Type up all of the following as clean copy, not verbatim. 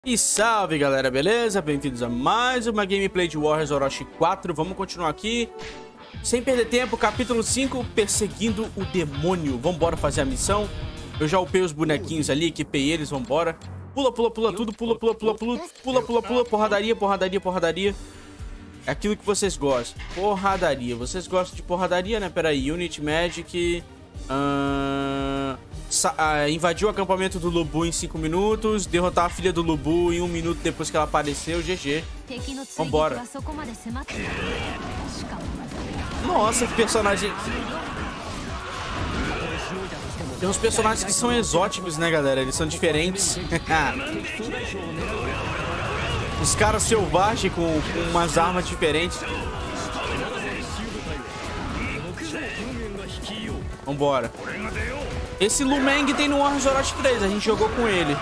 E salve galera, beleza? Bem-vindos a mais uma gameplay de Warriors Orochi 4. Vamos continuar aqui, sem perder tempo, capítulo 5, perseguindo o demônio. Vambora fazer a missão. Eu já upei os bonequinhos ali, equipei eles, vambora. Pula, pula, pula tudo, pula, pula, pula, pula, pula, pula, pula, porradaria, porradaria, porradaria. É aquilo que vocês gostam, porradaria. Vocês gostam de porradaria, né? Pera aí, Unity Magic... invadiu o acampamento do Lubu em 5 minutos. Derrotar a filha do Lubu em 1 minuto depois que ela apareceu. GG. Vambora. Nossa, que personagem. Tem uns personagens que são exóticos, né, galera? Eles são diferentes. Os caras selvagens com umas armas diferentes. Vambora. Esse Lumeng tem no Warriors Orochi 3, a gente jogou com ele.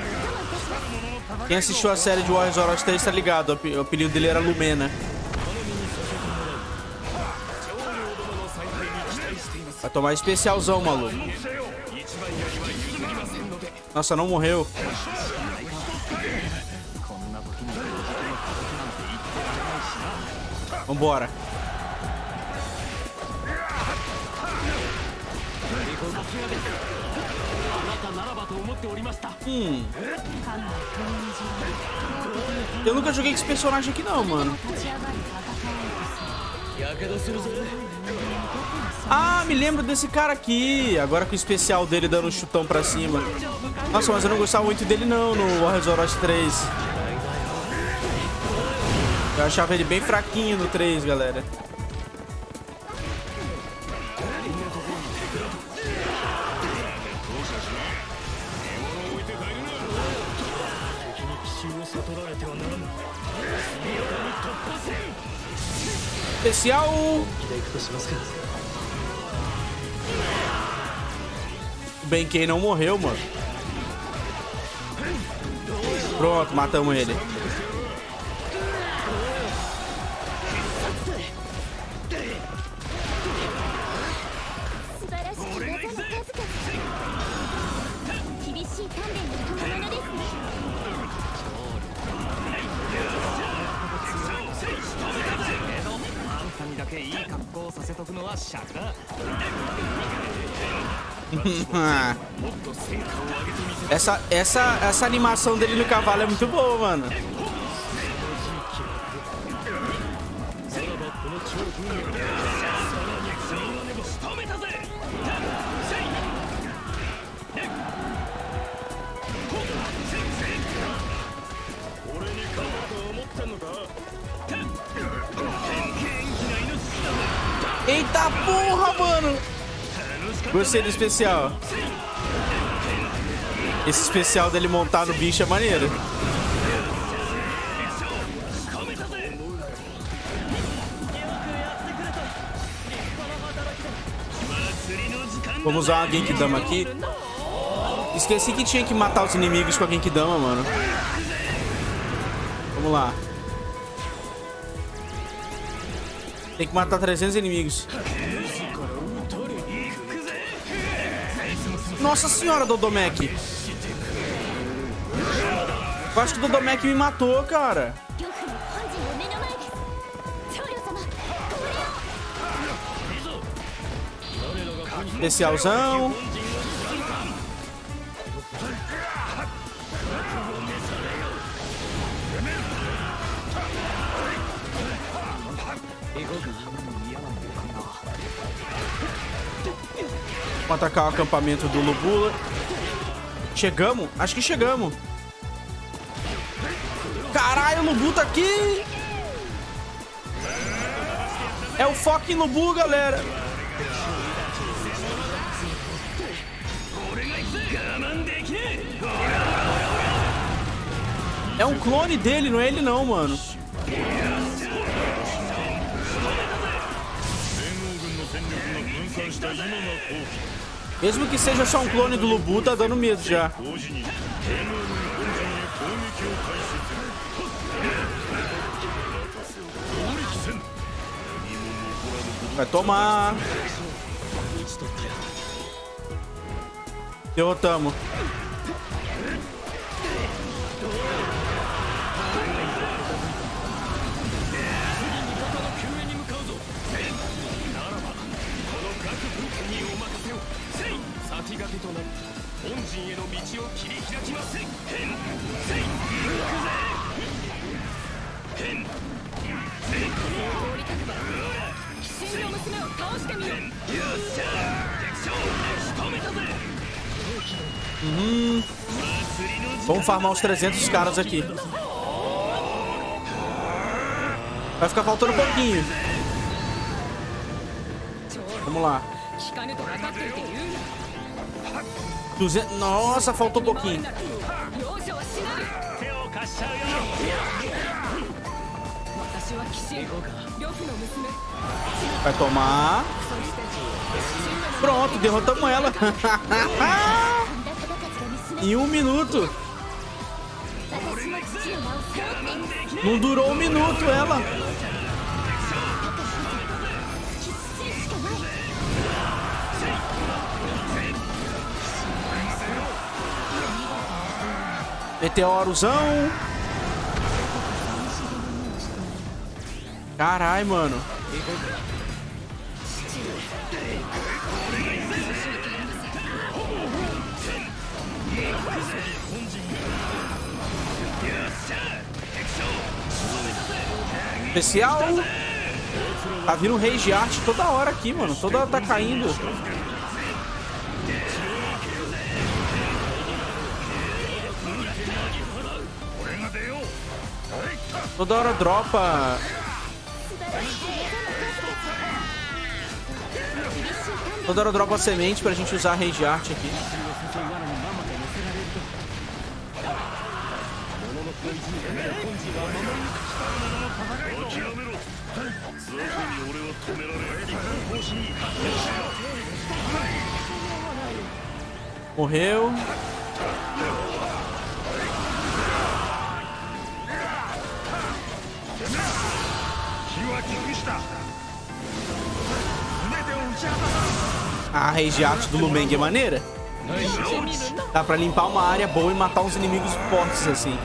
Quem assistiu a série de Warriors Orochi 3 tá ligado, o apelido dele era Lumena. Vai tomar especialzão, maluco. Nossa, não morreu. Vambora. Eu nunca joguei com esse personagem aqui não, mano. Ah, me lembro desse cara aqui. Agora com o especial dele dando um chutão pra cima. Nossa, mas eu não gostava muito dele não no Warriors Orochi 3. Eu achava ele bem fraquinho no 3, galera. Especial. O Benkei não morreu, mano. Pronto, matamos ele. Essa animação dele no cavalo é muito boa, mano. Eita porra, mano! Gostei do especial. Esse especial dele montar no bicho é maneiro. Vamos usar uma Genkidama aqui. Esqueci que tinha que matar os inimigos com a Genkidama, mano. Vamos lá. Tem que matar 300 inimigos. Nossa senhora, Dodomec. Eu acho que o Dodomec me matou, cara. Especialzão. Vamos atacar o acampamento do Lubula. Chegamos? Acho que chegamos. Caralho, o Lubu tá aqui. É o fucking Lubu, galera. É um clone dele, não é ele não, mano. Mesmo que seja só um clone do Lubu, tá dando medo já. Vai tomar. Derrotamos. Vamos farmar os 300 caras aqui. Vai ficar faltando um pouquinho. Vamos lá. 200... Nossa, faltou um pouquinho. Vai tomar. Pronto, derrotamos ela. Em 1 minuto. Não durou 1 minuto ela. Meteorozão. Carai, mano. Especial. Tá vindo um Rage Art toda hora aqui, mano. Toda hora tá caindo. Toda hora dropa. Toda hora dropa semente pra gente usar a Rage Art aqui. Morreu. A Rage Art do Lumeng é maneira. Dá pra limpar uma área boa e matar uns inimigos fortes assim.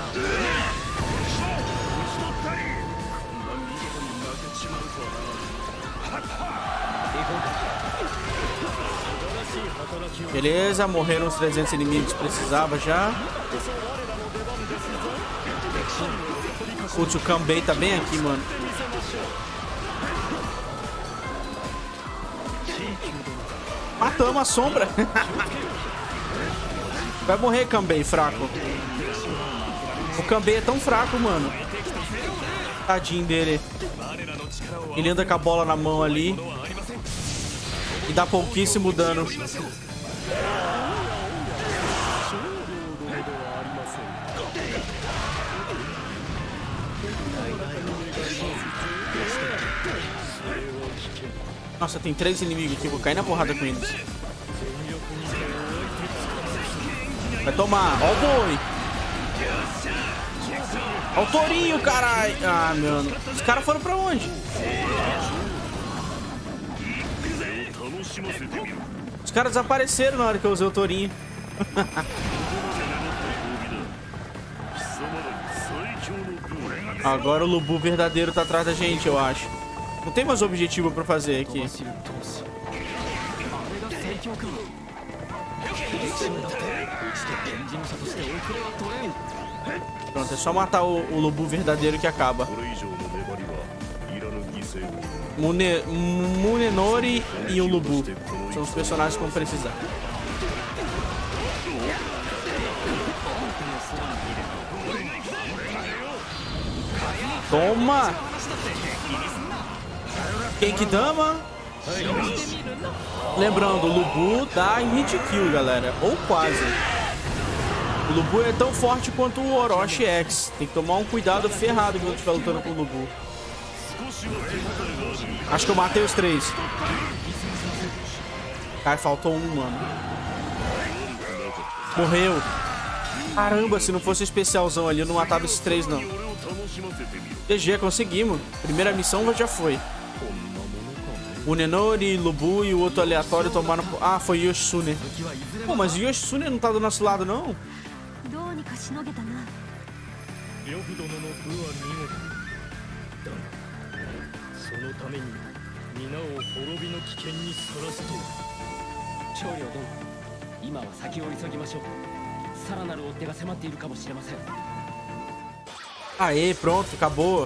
Beleza, morreram os 300 inimigos que precisava já. O Kanbei tá bem aqui, mano. Matamos a sombra. Vai morrer, Kanbei, fraco. O Kanbei é tão fraco, mano. Tadinho dele. Ele anda com a bola na mão ali. E dá pouquíssimo dano. Nossa, tem 3 inimigos aqui. Vou cair na porrada com eles. Vai tomar. Ó o boi. Ó o tourinho, caralho. Ah, mano. Os caras foram pra onde? Os caras desapareceram na hora que eu usei o tourinho. Agora o Lubu verdadeiro tá atrás da gente, eu acho. Não tem mais objetivo pra fazer aqui. Pronto, é só matar o Lubu verdadeiro que acaba. Munenori e o Lubu são os personagens que vão precisar. Toma! Genkidama. Lembrando, o Lubu dá hit kill, galera. Ou quase. O Lubu é tão forte quanto o Orochi X. Tem que tomar um cuidado ferrado quando estiver lutando com o Lubu. Acho que eu matei os 3. Cara, faltou um, mano. Morreu. Caramba, se não fosse o especialzão ali, eu não matava esses 3, não. GG, conseguimos. Primeira missão já foi. O Nenori, Lubu e o outro aleatório tomaram... Ah, foi Yoshitsune. Pô, mas o Yoshitsune não tá do nosso lado, não? Aê, pronto, acabou.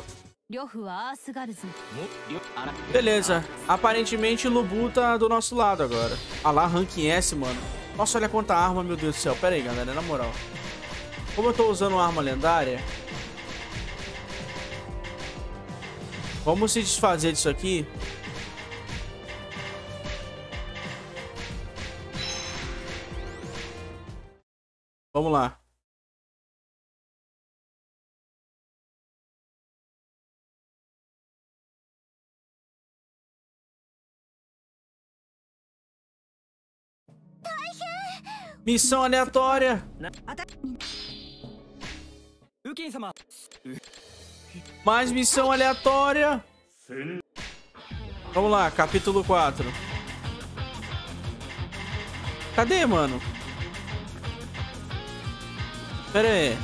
Beleza, aparentemente o Lubu tá do nosso lado agora. Ah lá, ranking S, mano. Nossa, olha quanta arma, meu Deus do céu. Pera aí, galera, na moral. Como eu tô usando uma arma lendária, vamos se desfazer disso aqui. Vamos lá. Missão aleatória. Mais missão aleatória. Vamos lá, capítulo 4. Cadê, mano? Pera aí.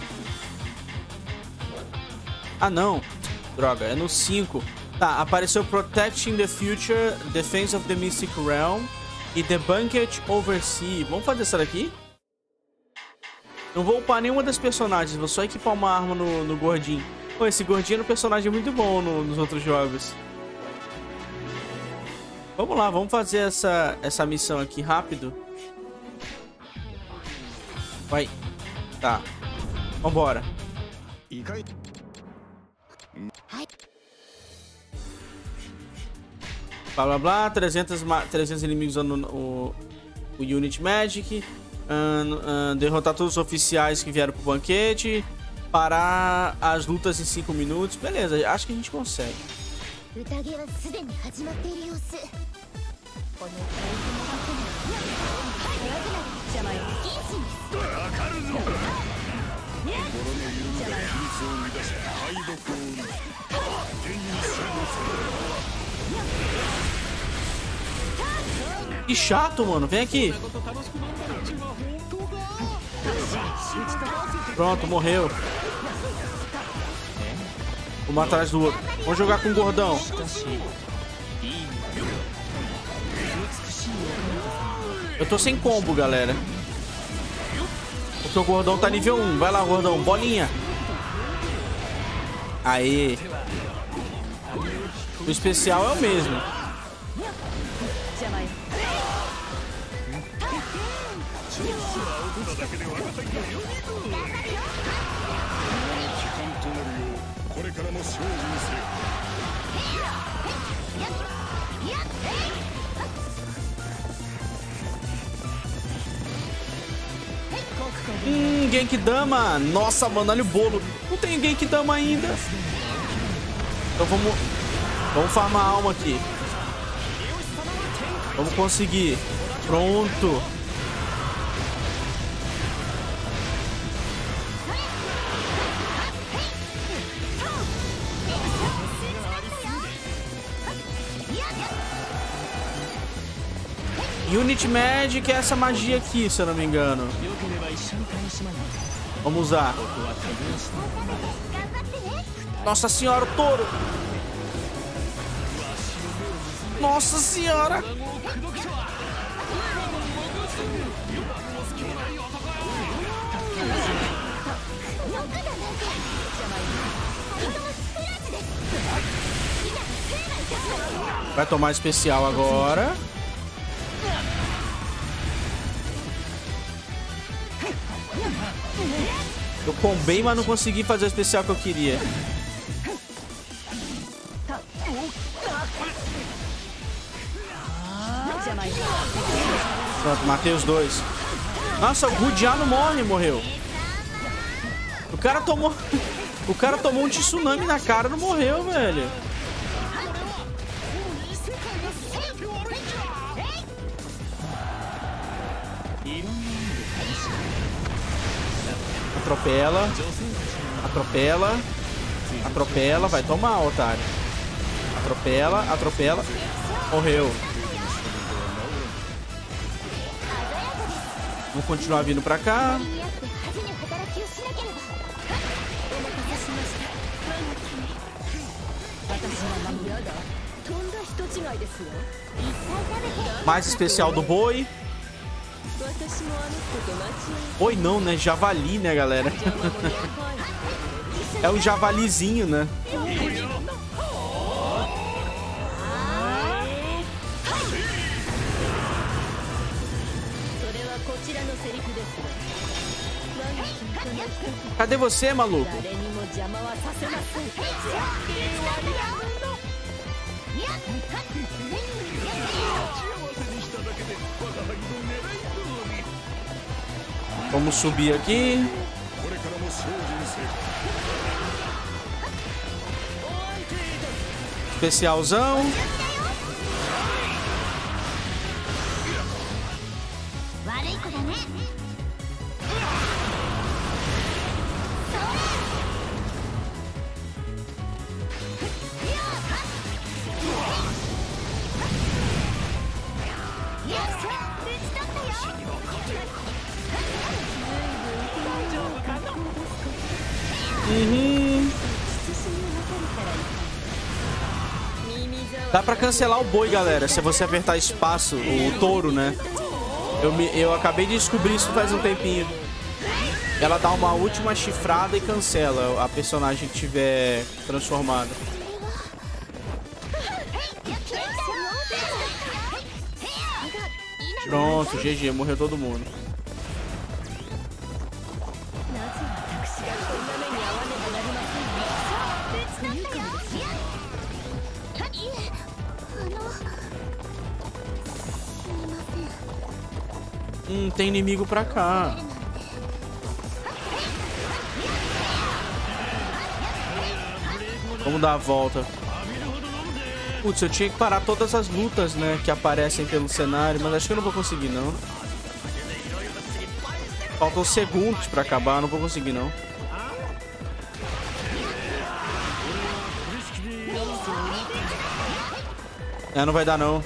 Ah, não. Droga, é no 5. Tá, apareceu Protecting the Future, Defense of the Mystic Realm e The Banquet Oversea. Vamos fazer essa daqui? Não vou upar nenhuma das personagens, vou só equipar uma arma no gordinho. Pô, esse gordinho era um personagem muito bom nos outros jogos. Vamos lá, vamos fazer essa missão aqui rápido. Vai. Tá. Vambora. Blá blá blá. 300 inimigos usando o Unit Magic. Derrotar todos os oficiais que vieram pro banquete. Parar as lutas em 5 minutos. Beleza, acho que a gente consegue. Que chato, mano. Vem aqui. Pronto, morreu. Uma atrás do outro. Vamos jogar com o gordão. Eu tô sem combo, galera. Porque o gordão tá nível 1. Vai lá, gordão. Bolinha. Aê. O especial é o mesmo. Genkidama. Nossa, mano, olha o bolo. Não tem Genkidama ainda. Então vamos farmar a alma aqui. Vamos conseguir. Pronto. Unit Magic é essa magia aqui, se eu não me engano. Vamos usar. Nossa senhora, o touro. Nossa senhora. Vai tomar especial agora. Eu combei, mas não consegui fazer o especial que eu queria. Pronto, matei os dois. Nossa, o Gudiá não morreu. O cara tomou um tsunami na cara, não morreu, velho. Atropela. Atropela. Atropela. Vai tomar, otário. Atropela. Atropela. Morreu. Vamos continuar vindo pra cá. Mais especial do boi. Boi não, né? Javali, né, galera? É um javalizinho, né? Cadê você, maluco? Vamos subir aqui. Especialzão. Dá pra cancelar o boi, galera, se você apertar espaço, o touro, né? Eu acabei de descobrir isso faz um tempinho. Ela dá uma última chifrada e cancela a personagem que tiver transformada. Pronto, GG, morreu todo mundo. Tem inimigo pra cá. Vamos dar a volta. Putz, eu tinha que parar todas as lutas, né, que aparecem pelo cenário, mas acho que eu não vou conseguir, não. Faltam segundos pra acabar, não vou conseguir, não. Não vai dar, não.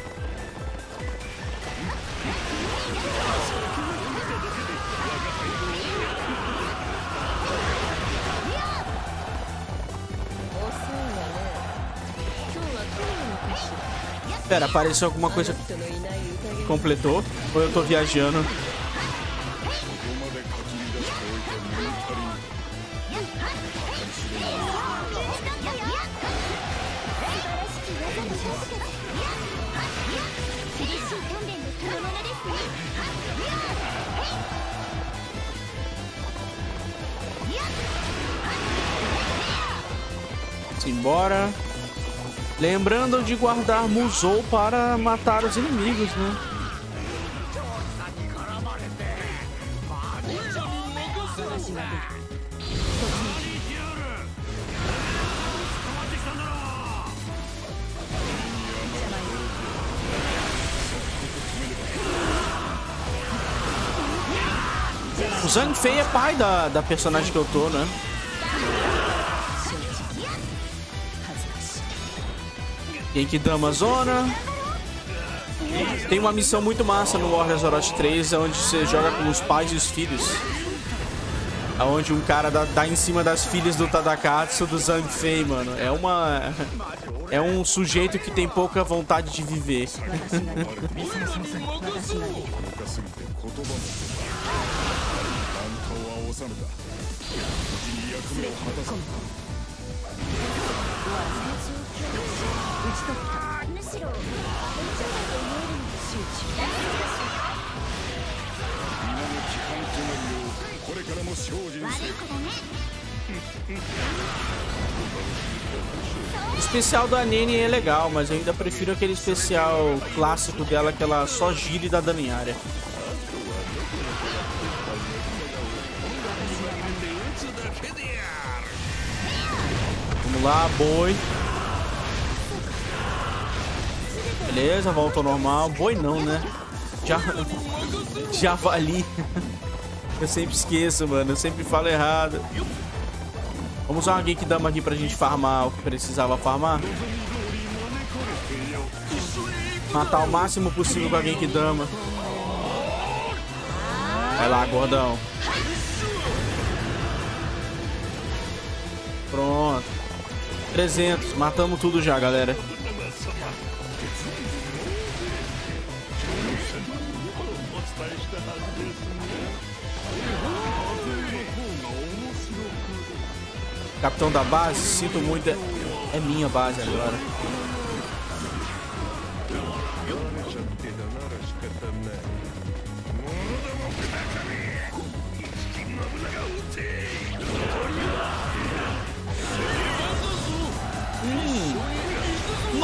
Pera, apareceu alguma coisa que completou? Ou eu tô viajando? Simbora. Lembrando de guardar Musou para matar os inimigos, né? O Zhang Fei é pai da personagem que eu tô, né? Genkidama Zona. Tem uma missão muito massa no Warriors Orochi 3, onde você joga com os pais e os filhos. Onde um cara dá em cima das filhas do Tadakatsu, do Zhang Fei, mano. É um sujeito que tem pouca vontade de viver. O especial da Nene é legal, mas eu ainda prefiro aquele especial clássico dela, que ela só gira e dá dano em área. Vamos lá, boi. Beleza, volta ao normal. Boi não, né? Javali. Eu sempre esqueço, mano. Eu sempre falo errado. Vamos usar uma Genkidama aqui pra gente farmar o que precisava farmar. Matar o máximo possível com a Genkidama. Vai lá, gordão. Pronto. 300. Matamos tudo já, galera. Capitão da base, sinto muito. É minha base agora.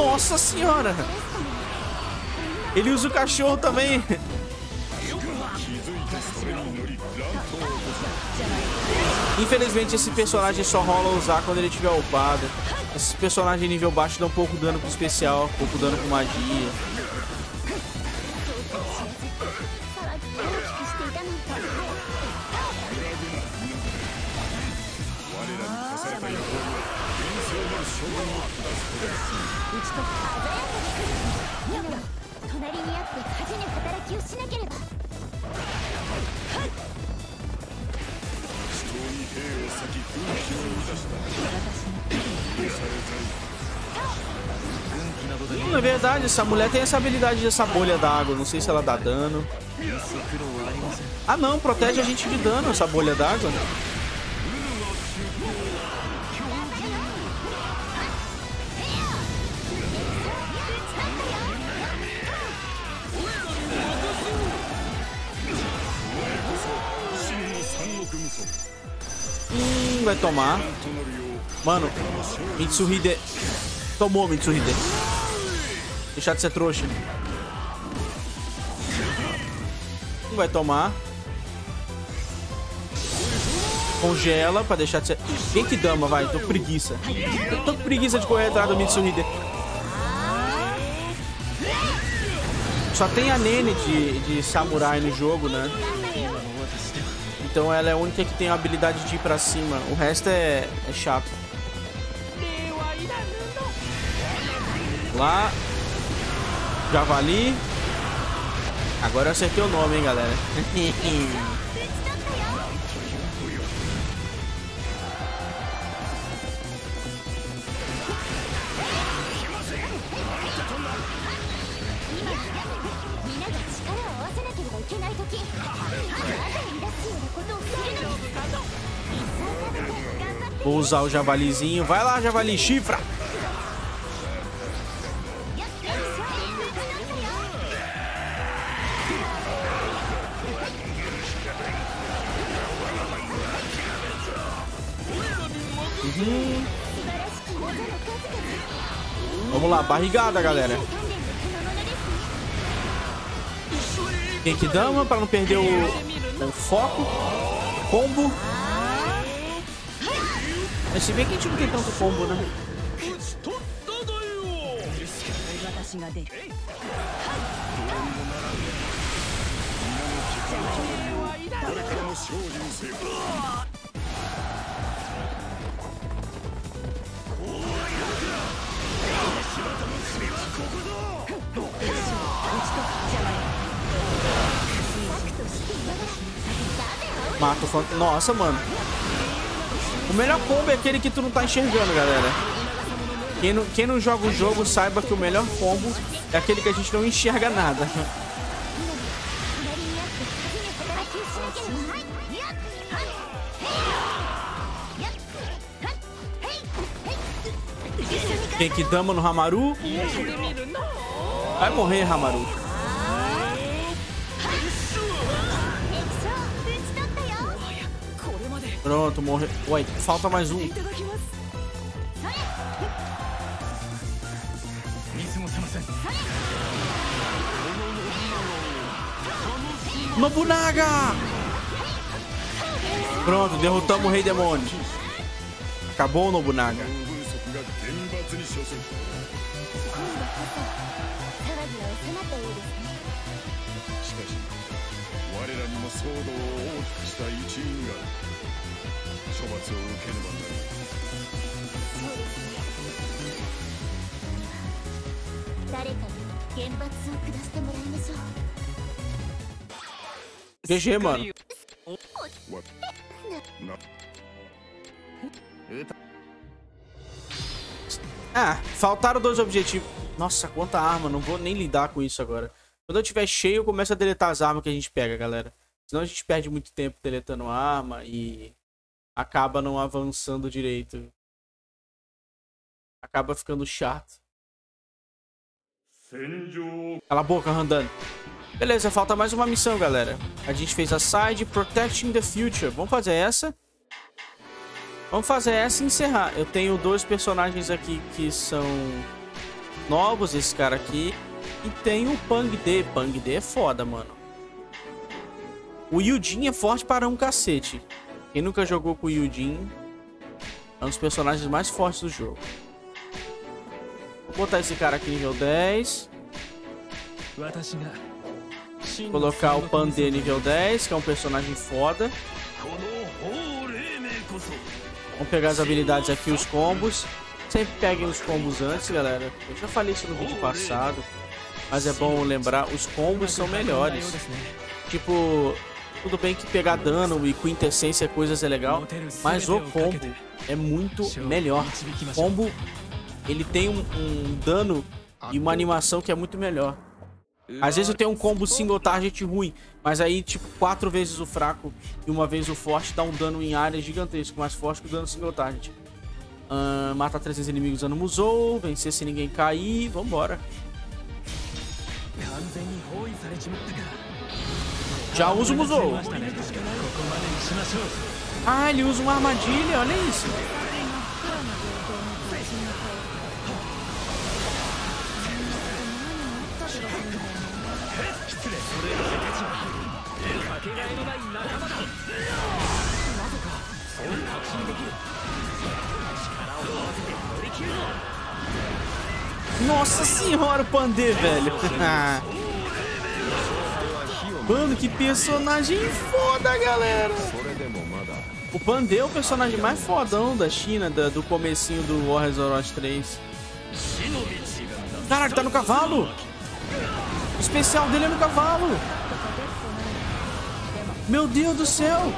Nossa senhora! Ele usa o cachorro também. Infelizmente esse personagem só rola usar quando ele tiver upado. Esses personagens nível baixo dão pouco dano com especial, pouco dano com magia. Na verdade, essa mulher tem essa habilidade dessa bolha d'água. Não sei se ela dá dano. Ah não, protege a gente de dano essa bolha d'água. Vai tomar. Mano, Mitsuhide. Tomou, Mitsuhide. Deixar de ser trouxa. Vai tomar. Congela pra deixar de ser... Genkidama, vai. Tô com preguiça. Eu tô com preguiça de correr atrás do Mitsuhide. Só tem a Nene de samurai no jogo, né? Então ela é a única que tem a habilidade de ir pra cima. O resto é chato. Lá. Javali. Agora eu acertei o nome, hein, galera. Vou usar o javalizinho. Vai lá, javali, chifra! Vamos lá, barrigada, galera. Genkidama para não perder o foco. Combo. Mas se bem que a gente não tem tanto combo, né? Mata o fantasma. Nossa, mano. O melhor combo é aquele que tu não tá enxergando, galera. Quem não joga o jogo, saiba que o melhor combo é aquele que a gente não enxerga nada. Genkidama no Hamaru. Vai morrer, Hamaru. Pronto, morreu. Ué, falta mais um. Nobunaga! Pronto, derrotamos o Rei Demônio. Acabou o Nobunaga. GG, mano. Ah, faltaram 2 objetivos. Nossa, quanta arma. Não vou nem lidar com isso agora. Quando eu tiver cheio, eu começo a deletar as armas que a gente pega, galera. Senão a gente perde muito tempo deletando arma e acaba não avançando direito. Acaba ficando chato. Cala a boca, Randan. Beleza, falta mais uma missão, galera. A gente fez a side Protecting the Future. Vamos fazer essa. Vamos fazer essa e encerrar. Eu tenho 2 personagens aqui que são novos, esse cara aqui. E tem o Pang De. Pang De é foda, mano. O Yujin é forte para um cacete. Quem nunca jogou com o Yujin é um dos personagens mais fortes do jogo. Vou botar esse cara aqui nível 10. Colocar o Pang De nível 10, que é um personagem foda. Vamos pegar as habilidades aqui, os combos. Sempre peguem os combos antes, galera. Eu já falei isso no vídeo passado, mas é bom lembrar, os combos são melhores. Tipo, tudo bem que pegar dano e quintessência coisas é legal, mas o combo é muito melhor. O combo, ele tem um dano e uma animação que é muito melhor. Às vezes eu tenho um combo single target ruim, mas aí tipo 4 vezes o fraco e 1 vez o forte dá um dano em área gigantesco, mais forte que o dano single target. Matar 300 inimigos usando Musou, vencer sem ninguém cair, vambora. Já usa o Musou. Ah, ele usa uma armadilha, olha isso. Nossa senhora, o Pang De, velho. Mano, que personagem foda, galera. O Pang De é o personagem mais fodão da China, do comecinho do Warriors Orochi 3. Caralho, tá no cavalo. O especial dele é no cavalo. Meu Deus do céu.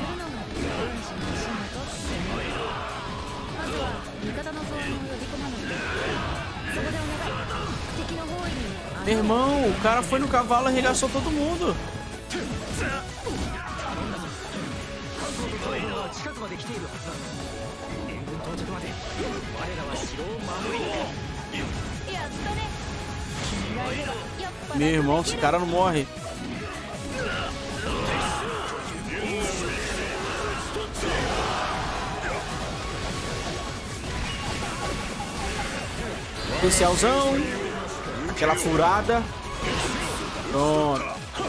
Meu irmão, o cara foi no cavalo e arregaçou todo mundo. Meu irmão, esse cara não morre. Especialzão. Aquela furada. Pronto.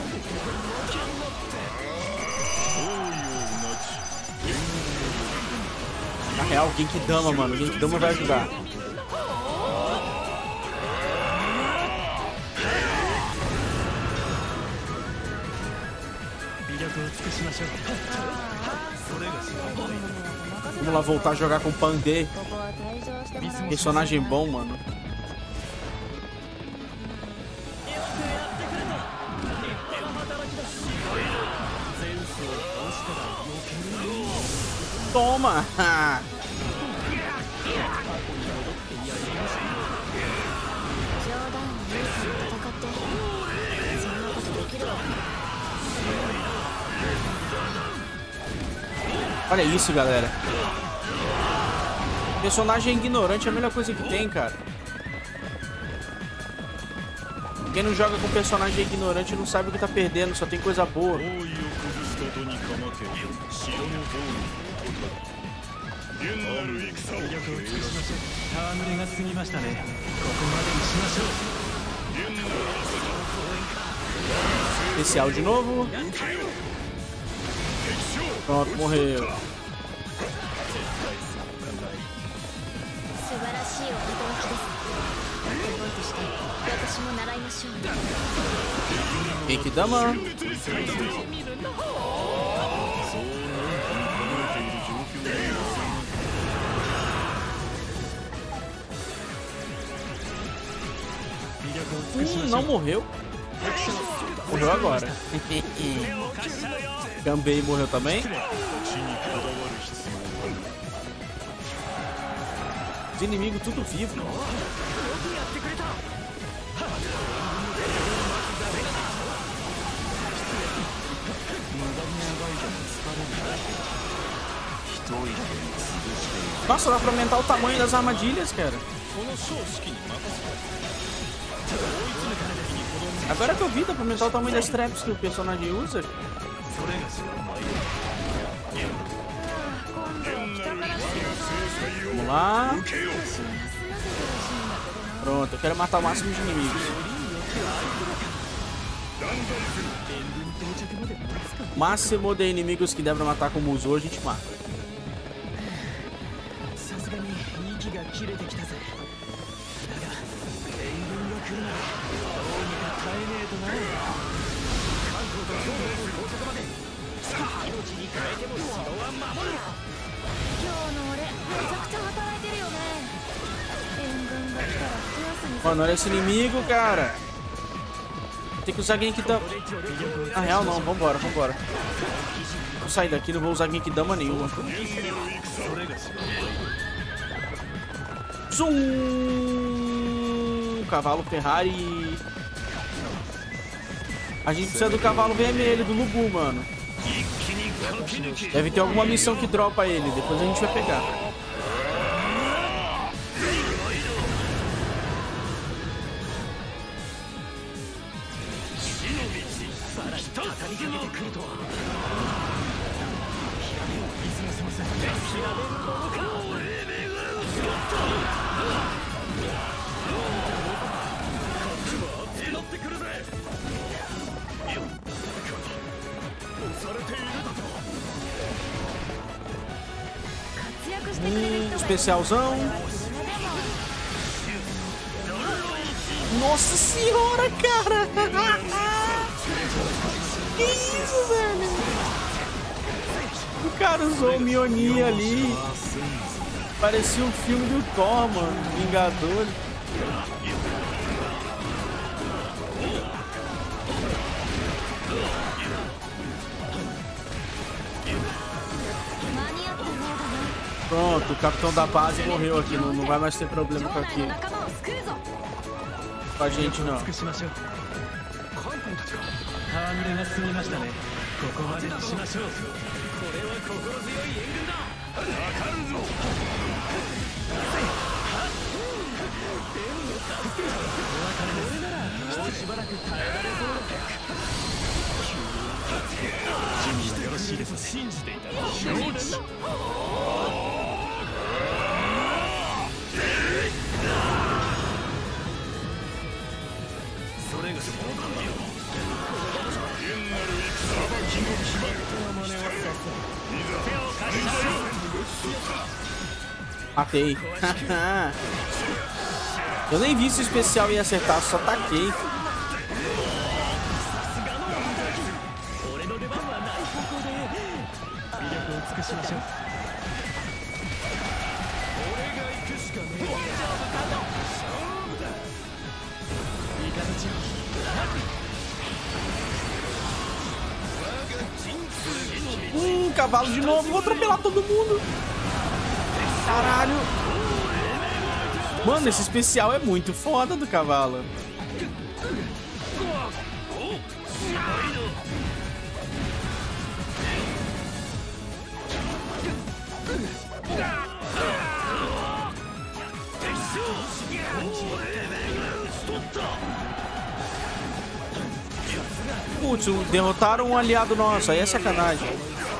Na real, Genkidama, mano. Genkidama vai ajudar. Vamos lá voltar a jogar com o Pang De. Personagem bom, mano. Toma! Olha isso, galera. Personagem ignorante é a melhor coisa que tem, cara. Quem não joga com personagem ignorante não sabe o que tá perdendo, só tem coisa boa. Especial de novo. Pronto, morreu. Genkidama. Não morreu. Morreu agora. Ganbei morreu também. Os inimigos tudo vivo. Nossa, dá pra aumentar o tamanho das armadilhas, cara. Agora que eu vi, dá pra aumentar o tamanho das traps que o personagem usa. Vamos lá. Pronto, eu quero matar o máximo de inimigos. Máximo de inimigos que dá pra matar com o Musou, a gente mata. Mano, olha esse inimigo, cara. Tem que usar Genkidama. Na real, não. Vambora, vambora. Vou sair daqui, não vou usar Genkidama nenhuma. Zoom! Cavalo Ferrari. A gente precisa do cavalo vermelho, do Lubu, mano. Deve ter alguma missão que dropa ele. Depois a gente vai pegar. Especialzão. Nossa senhora, cara. Que isso, velho? O cara usou o Mjolnir ali. Parecia um filme do Thor, mano. Vingadores. Pronto, o capitão da base morreu aqui. Não vai mais ter problema com aqui. Com a gente, não. Matei. Eu nem vi se o especial ia acertar, só taquei. Cavalo de novo, vou atropelar todo mundo. Caralho. Mano, esse especial é muito foda do cavalo. Putz, derrotaram um aliado nosso, aí é sacanagem.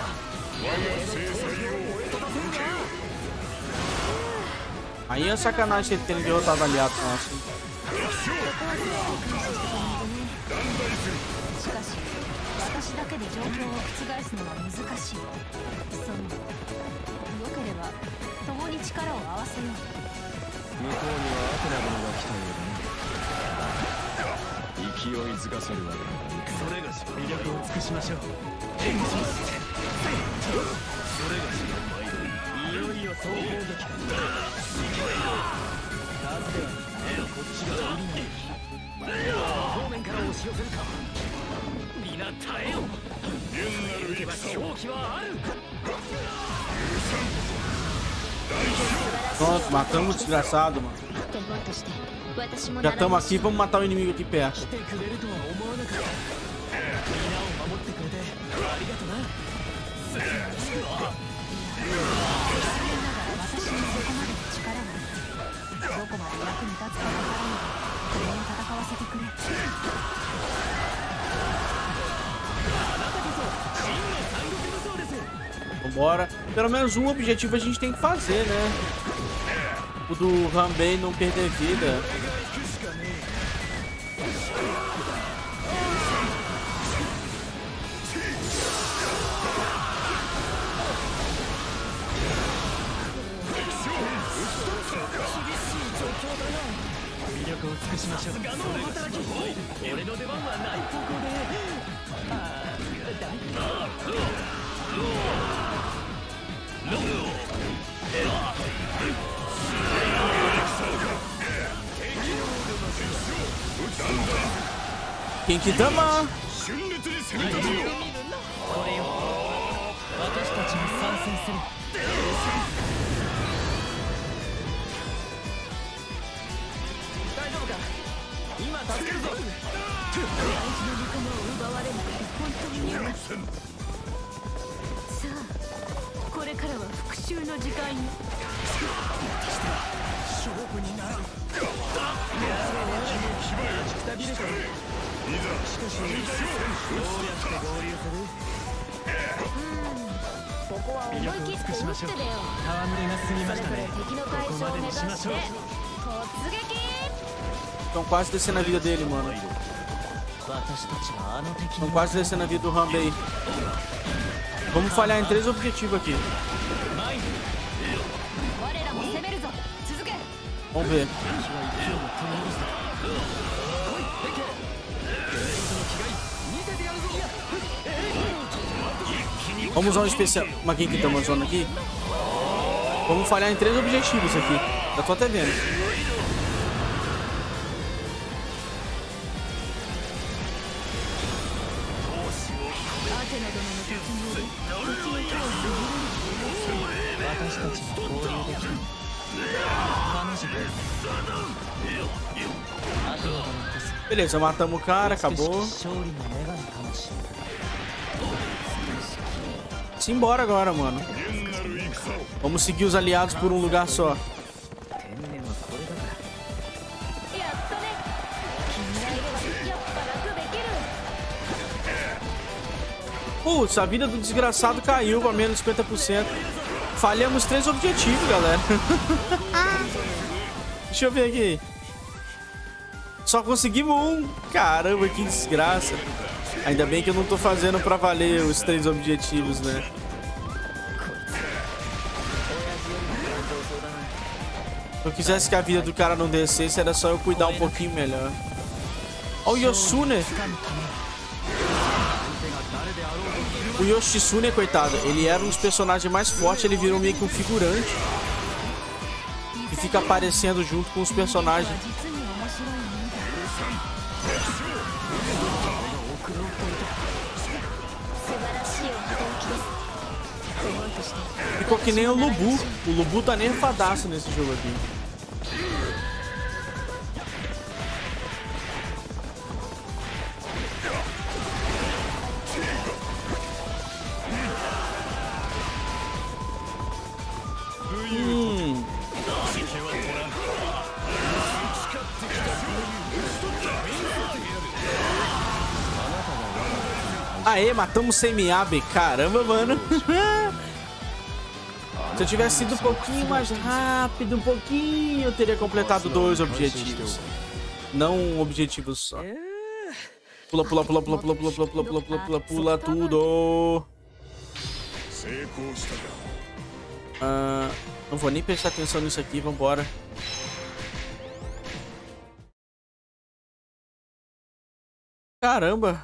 Aí é sacanagem ele terem derrotado aliado nosso. Pronto, matamos o desgraçado, mano. Já estamos aqui, vamos matar o inimigo aqui perto. Vambora. Pelo menos um objetivo a gente tem que fazer, né? O do Hanbei não perder vida. Genkidama! Estão quase descendo a vida dele, mano. Estão quase descendo a vida do Hanbei. Vamos falhar em 3 objetivos aqui. Vamos ver. Vamos usar um especial. Uma Genkidama zona aqui. Vamos falhar em 3 objetivos aqui. Já tô até vendo. Beleza, matamos o cara, acabou. Simbora agora, mano. Vamos seguir os aliados por um lugar só. Putz, a vida do desgraçado caiu pra menos 50%. Falhamos 3 objetivos, galera. Deixa eu ver aqui. Só conseguimos um. Caramba, que desgraça. Ainda bem que eu não tô fazendo pra valer os 3 objetivos, né? Se eu quisesse que a vida do cara não descesse, era só eu cuidar um pouquinho melhor. Olha o Yoshitsune. O Yoshitsune, coitado, ele era um dos personagens mais fortes, ele virou meio que um figurante. E fica aparecendo junto com os personagens. Ficou que nem o Lubu. O Lubu tá nerfadaço nesse jogo aqui. Aê, matamos o Semi-Abe. Caramba, mano. Se eu tivesse sido um pouquinho mais rápido, um pouquinho, eu teria completado 2 objetivos. Não um objetivo só. Pula, pula, pula, pula, pula, pula, pula, pula, pula, pula, pula, pula tudo. Não vou nem prestar atenção nisso aqui, vambora. Caramba.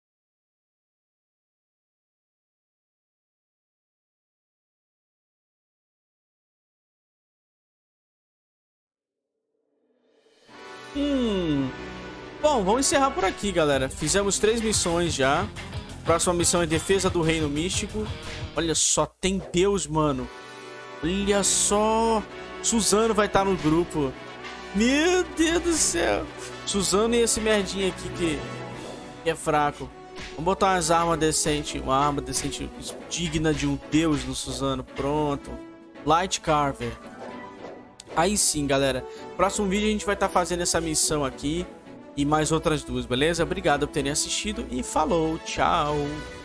Bom, vamos encerrar por aqui, galera. Fizemos 3 missões já. Próxima missão é Defesa do Reino Místico. Olha só, tem Deus, mano. Olha só. Suzano vai estar no grupo. Meu Deus do céu. Suzano e esse merdinha aqui que é fraco. Vamos botar umas armas decentes. Uma arma decente digna de um Deus no Suzano. Pronto. Light Carver. Aí sim, galera. Próximo vídeo a gente vai estar fazendo essa missão aqui. E mais outras 2, beleza? Obrigado por terem assistido e falou, tchau!